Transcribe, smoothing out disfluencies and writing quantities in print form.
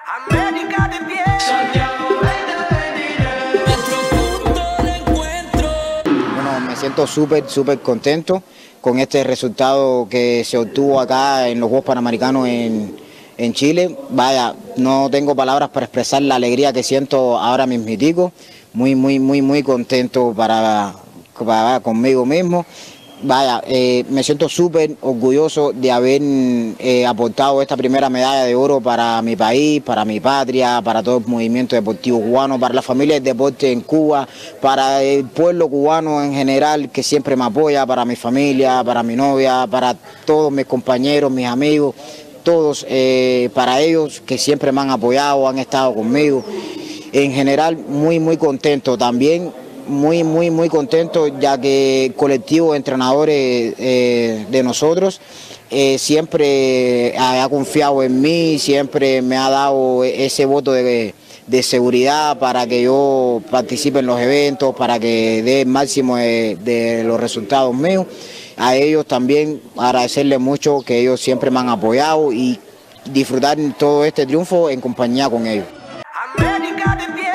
América de pie. Santiago 2023. Nuestro punto de encuentro. Bueno, me siento súper contento con este resultado que se obtuvo acá en los Juegos Panamericanos en Chile. Vaya, no tengo palabras para expresar la alegría que siento ahora mismitico. Muy contento para conmigo mismo. Vaya, me siento súper orgulloso de haber aportado esta primera medalla de oro para mi país, para mi patria, para todo el movimiento deportivo cubano, para la familia del deporte en Cuba, para el pueblo cubano en general que siempre me apoya, para mi familia, para mi novia, para todos mis compañeros, mis amigos, todos, para ellos que siempre me han apoyado, han estado conmigo. En general, muy contento también. Muy contento, ya que el colectivo de entrenadores de nosotros siempre ha confiado en mí, siempre me ha dado ese voto de seguridad para que yo participe en los eventos, para que dé el máximo de los resultados míos. A ellos también agradecerles mucho que ellos siempre me han apoyado y disfrutar todo este triunfo en compañía con ellos. América de pie.